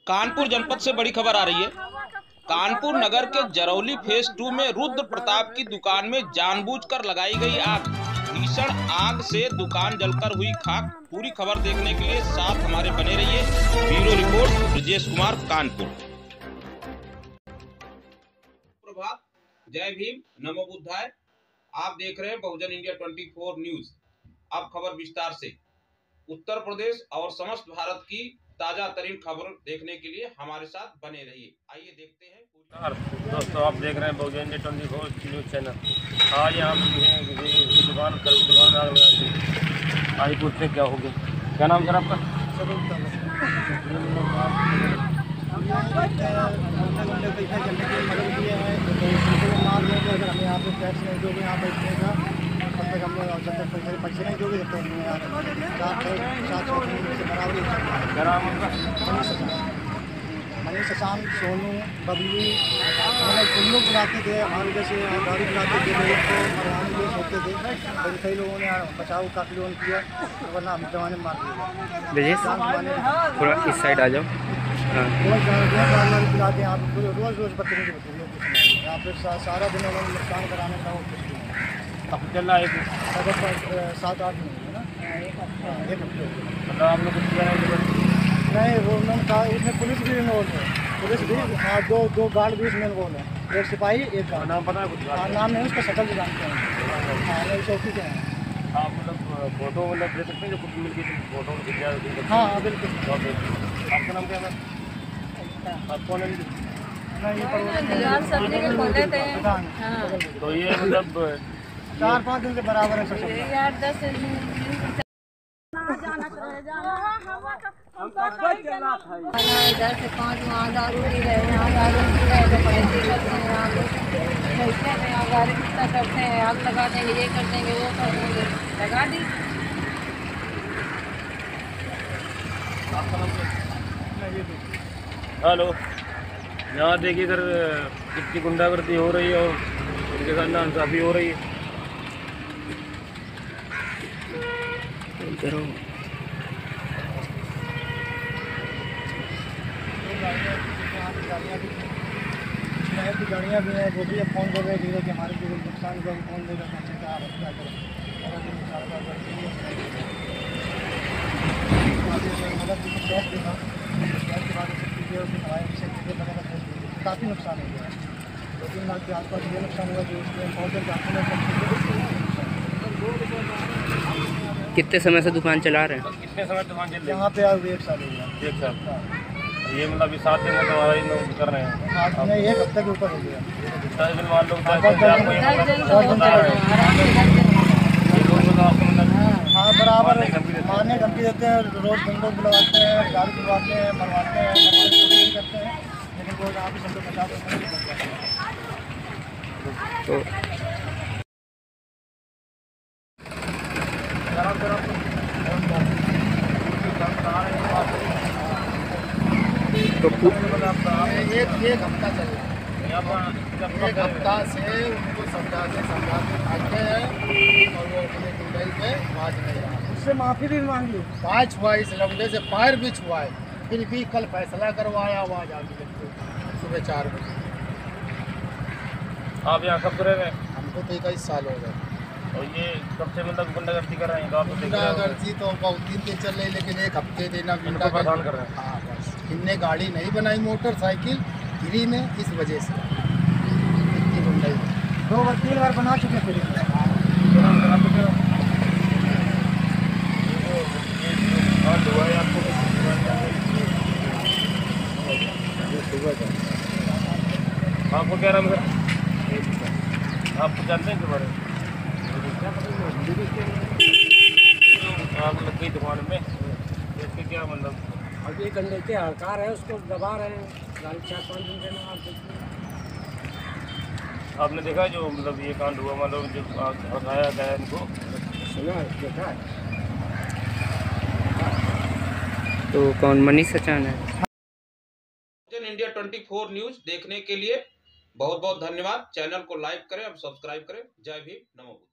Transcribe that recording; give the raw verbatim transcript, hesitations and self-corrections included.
कानपुर जनपद से बड़ी खबर आ रही है। कानपुर नगर के जरौली फेज टू में रुद्र प्रताप की दुकान में जानबूझकर लगाई गई आग। भीषण आग से दुकान जलकर हुई खाक। पूरी खबर देखने के लिए साथ हमारे बने रहिए। Bureau report Brajesh Kumar, Kanpur. प्रभात, जय भीम, नमो बुद्धाय। आप देख रहे हैं बहुजन इंडिया चौबीस न्यूज। अब खबर विस्तार से। उत्तर प्रदेश और समस्त भारत की ताजा तरीन खबर देखने के लिए हमारे साथ बने रहिए। आइए देखते हैं। दोस्तों, आप देख रहे हैं बहुजन इंडिया चौबीस न्यूज चैनल। आज यहाँ किसी दुकान कर दुकान आग लगा दी। आज पूछते हैं क्या हो गया। क्या नाम सर आपका? हमें यहाँ पे टैक्स नहीं दोगे, यहाँ बैठने का तब तक हम लोग जब तक पैसे पैसे नहीं दोगे तब तक मनीष शशांक, सोनू, बबलू, मतलब हम लोग बुलाते थे। हमारे जैसे गाड़ी बुलाते थे, लोग को मरवाने के लिए सोचते थे। तो कई लोगों ने बचाव काफ़ी लोगों ने किया, वरना हम जमाने में मार दिए। थोड़ा इस साइड आ जाओ। रोज़ बुलाते हैं, आप रोज़ रोज़ बदतमीजी होती है यहाँ पे। सारा दिन उन्होंने नुकसान कराने का वो कुछ नहीं। अब चल रहा है अगर सात आठ महीने ना, एक हफ्ते मतलब आप लोग कुछ नहीं। वो उन्होंने कहा, उसमें पुलिस भी इन्वॉल्व है। पुलिस भी, हाँ, दो दो गार्ड भी इसमें इन्वॉल्व है। एक सिपाही, एक गार्ड। नाम पता है कुछ? हाँ, नाम नहीं, उसका शक्ल भी जानते हैं। हाँ, नहीं, चौकी के हैं। आप मतलब फोटो मतलब दे सकते हैं जो कुछ मिल गई फोटो खिंच जाए? हाँ, बिल्कुल। आपका नाम क्या है? आप कौन है? तो ये मतलब चार पाँच दिन से बराबर है सब। इधर से पाँच वहाँ दारू पी रहे हैं, यहाँ दारू पी रहे तो पैसे करते हैं। यहाँ लोग पैसे में यहाँ गाड़ी कितना करते हैं, आग लगा देंगे, ये कर देंगे, वो कर देंगे, लगा दी। हेलो, यहाँ देखिए इधर कितनी गुंडागर्दी हो रही है और उनके साथ नाइंसाफी हो रही है। शहर की गाड़ियाँ भी हैं, वो भी अब फ़ोन कर रहे हैं धीरे कि हमारे जो नुकसान का कौन देगा, हमने क्या क्या करें। काफ़ी नुकसान हो गया। दो तीन लाख के आसपास ये नुकसान हुआ जो उसमें कितने समय से दुकान चला रहे हैं? कितने समय दुकान चल रही है? यहाँ पे आज एक साल हो गया। एक साल ये मतलब इस सात दिन में हमारे लोग कर रहे हैं। हाँ, नहीं, एक हफ्ते के ऊपर हो गया। दस दिन बाद लोग हाँ, बराबर मारने धमकी देते हैं। रोज़ बंदों को लगाते हैं, गाड़ी बुलवाते हैं, मरवाते हैं, कोशिश करते हैं, लेकिन वो यहाँ पे सबको बचा तो एक एक हफ्ता चल रहा है। एक हफ्ता से उनको समझाते समझाते भागते हैं और वो अपने गुंडई पे बाज नहीं रहा। उससे माफ़ी भी मांग ली, पाँच हुआ, इस लमडे से पैर भी छुआ है, फिर भी कल फैसला करवाया आवाज़ आ गई सुबह चार बजे। आप यहाँ कब रह रहे हैं? हमको तो इक्कीस साल हो गए। और ये कब से मतलब गुंडागर्दी कर रहे हैं? गुंडागर्दी तो बहुत दिन से चल रही, लेकिन एक हफ्ते देना गुंडा परेशान कर रहे हैं। हाँ, बस इनने गाड़ी नहीं बनाई मोटरसाइकिल फ्री में, इस वजह से इतनी गुंडाई। दो बार तीन बार बना चुके फ्री में। आपको क्या नाम है? आप जानते हैं तुम्हारे आप लग गई दुकान में, इसके क्या मतलब? अभी गंडे के हड़कार है, उसको दबा रहे हैं गाड़ी चार पाँच दिन से ना। आप आपने देखा जो मतलब ये कांड हुआ, मतलब जो हटाया गया इनको? सुना देखा। तो कौन मनीष शशांक है? बहुजन इंडिया चौबीस न्यूज देखने के लिए बहुत बहुत धन्यवाद। चैनल को लाइक करें और सब्सक्राइब करें। जय भीम, नमो बुद्धाय।